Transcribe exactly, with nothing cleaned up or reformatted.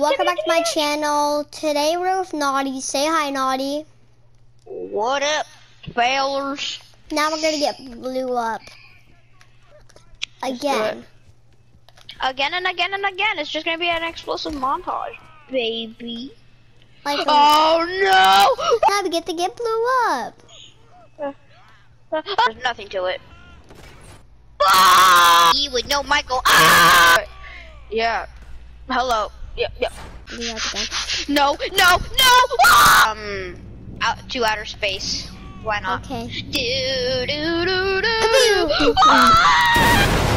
welcome back to my channel. Today we're with Naughty. Say hi, Naughty. What up, failers? Now we're gonna get blew up. Again. Again and again and again. It's just gonna be an explosive montage, baby. Like a, oh no! now we get to get blew up. Uh, uh, there's nothing to it. Ah! You would know, Michael. Ah! Yeah. Hello. Yep. Yep. No. No. No. Um. Out to outer space. Why not? Okay. Do do do do. Ah!